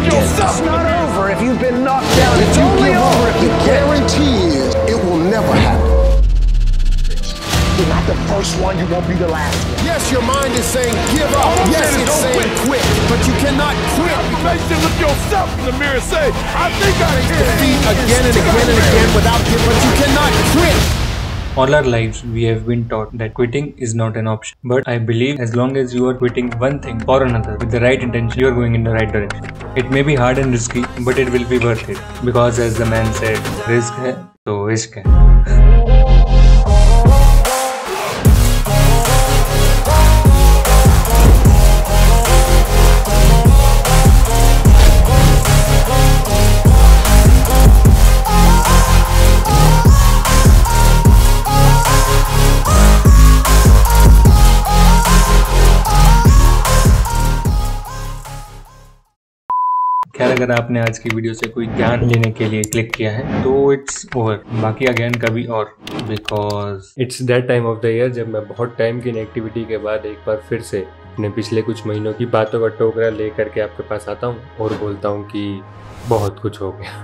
It's not over if you've been knocked down. It's only over if you guarantee is it will never happen. You're not the first one, you won't be the last one. Yes, your mind is saying give up. Yes, it's saying quit, but you cannot quit. You may still look yourself in the mirror and say, I think I can. Defeat again and again and again without giving, but you cannot quit. All our lives, we have been taught that quitting is not an option. But I believe as long as you are quitting one thing for another with the right intention, you are going in the right direction. It may be hard and risky, but it will be worth it. Because as the man said, risk hai, to ishq hai. खैर अगर आपने आज की video से कोई ज्ञान लेने के लिए क्लिक किया है तो इट्स ओवर, बाकी का ज्ञान कभी और, because it's that time of the year जब मैं बहुत टाइम की इनएक्टिविटी के बाद एक बार फिर से अपने पिछले कुछ महीनों की बातों का टोकरा ले करके आपके पास आता हूँ और बोलता हूँ कि बहुत कुछ हो गया।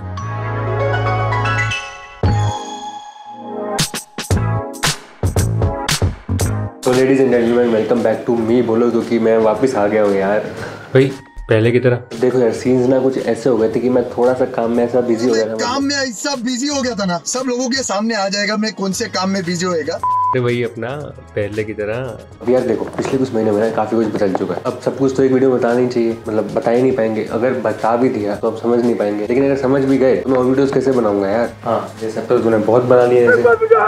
तो ladies and gentleman, welcome back to me. बोलो तो कि मैं वापस आ गया हूँ यार भाई पहले की तरह। देखो यार, सीन्स ना कुछ ऐसे हो गए थे कि मैं थोड़ा सा काम में ऐसा बिजी हो गया था। काम में ऐसा बिजी हो गया था ना, सब लोगों के सामने आ जाएगा मैं कौन से काम में बिजी होएगा। तो वही अपना पहले की तरह। अब यार देखो, पिछले कुछ महीने में काफी कुछ बदल चुका है। अब सब कुछ तो एक वीडियो में बताना ही चाहिए, मतलब बता ही नहीं पाएंगे। अगर बता भी दिया तो अब समझ नहीं पाएंगे, लेकिन अगर समझ भी गए तो मैं और वीडियोस कैसे बनाऊंगा यार। हाँ, ये सब तो तूने बहुत बना लिया है।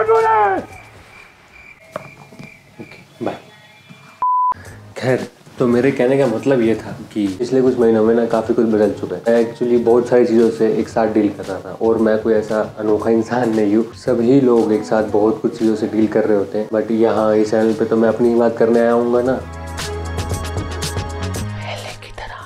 बाय। खैर, तो मेरे कहने का मतलब ये था कि पिछले कुछ महीनों में ना काफ़ी कुछ बदल चुका है। मैं एक्चुअली बहुत सारी चीज़ों से एक साथ डील कर रहा था और मैं कोई ऐसा अनोखा इंसान नहीं हूँ। सभी लोग एक साथ बहुत कुछ चीज़ों से डील कर रहे होते हैं, बट यहाँ इस चैनल पे तो मैं अपनी ही बात करने आया हूँ ना, पहले की तरह।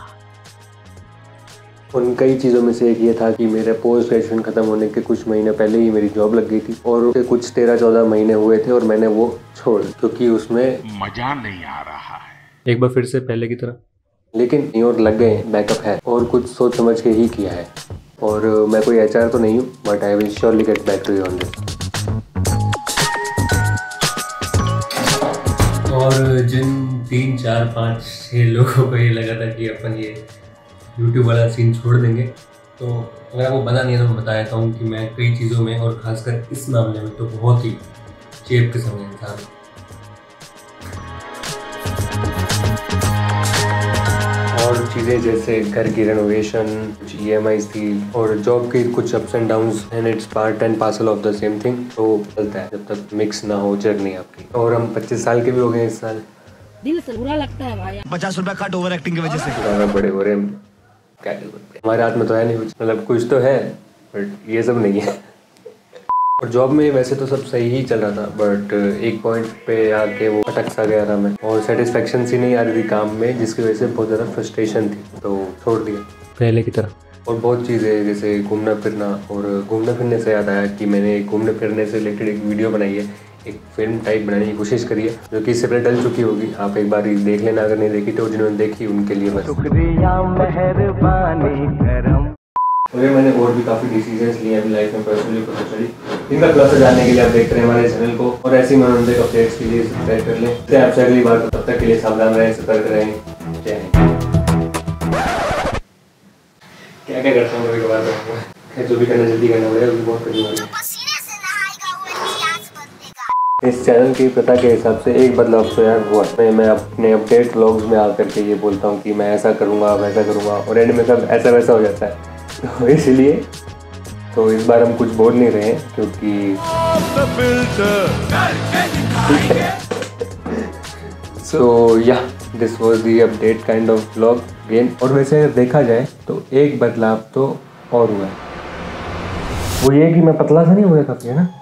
उन कई चीज़ों में से एक ये था कि मेरे पोस्ट ग्रेजुएशन ख़त्म होने के कुछ महीने पहले ही मेरी जॉब लग गई थी और उसके कुछ 13-14 महीने हुए थे और मैंने वो छोड़, क्योंकि उसमें मज़ा नहीं आ रहा है। एक बार फिर से पहले की तरह, लेकिन और लग गए, बैकअप है और कुछ सोच समझ के ही किया है। और मैं कोई HR तो नहीं हूँ, but I will surely get back to you on this. और जिन 3, 4, 5, 6 लोगों को ये लगा था कि अपन ये YouTube वाला सीन छोड़ देंगे, तो अगर आपको पता नहीं है तो मैं बता देता हूँ कि मैं कई चीज़ों में और ख़ासकर इस मामले में तो बहुत ही चेप किस्म का इंसान हूँ। और चीज़ें जैसे घर की रेनोवेशन, कुछ EMIs थी और जॉब के कुछ ups and downs, and it's part and parcel of the same thing. तो चलता है जब तक मिक्स ना हो जर्नी आपकी। और हम 25 साल के भी हो गए इस साल। दिल से बुरा लगता है भाई, 50 रुपए कट ओवर एक्टिंग की वजह से। बड़े हो रहे हैं, क्या हमारे हाथ में तो है नहीं कुछ, मतलब कुछ तो है बट ये सब नहीं है। और जॉब में वैसे तो सब सही ही चल रहा था, बट एक पॉइंट पे आके वो अटक सा गया था मैं, और सेटिस्फेक्शन सी नहीं आ रही थी काम में, जिसकी वजह से बहुत ज़्यादा फ्रस्ट्रेशन थी, तो छोड़ दिया पहले की तरह। और बहुत चीज़ें जैसे घूमना फिरना, और घूमने फिरने से याद आया कि मैंने घूमने फिरने से रिलेटेड एक वीडियो बनाई है, एक फिल्म टाइप बनाने की कोशिश करी है, जो कि इससे पहले डल चुकी होगी। आप एक बार देख लेना अगर नहीं देखी तो, जिन्होंने देखी उनके लिए बस शुक्रिया, मेहरबानी करम। और मैंने और भी काफ़ी डिसीजंस लिए अपनी लाइफ में, पर्सनली प्रोफेशनली। इनका प्लस जानने के लिए आप देखते रहे हमारे चैनल को, और ऐसी मनोरंजक अपडेट्स के लिए सब्सक्राइब कर लें। इससे आपसे अगली बार, तब तक के लिए सावधान रहें, सतर्क रहें। जय हिंद। क्या क्या करता हूँ कभी कभार, जो भी करना जल्दी करना पड़ेगा, बहुत कठिन है। इस चैनल की प्रथा के हिसाब से एक बदलाव तो यार हुआ, मैं अपने अपडेट व्लॉग्स में आकर के ये बोलता हूँ कि मैं ऐसा करूँगा वैसा करूँगा, और एंड में सब ऐसा वैसा हो जाता है। तो इसलिए तो इस बार हम कुछ बोल नहीं रहे हैं, क्योंकि so yeah this was the update kind of vlog again. और वैसे देखा जाए तो एक बदलाव तो और हुआ है, वो ये कि मैं पतला सा नहीं हो गया काफ़ी, है ना।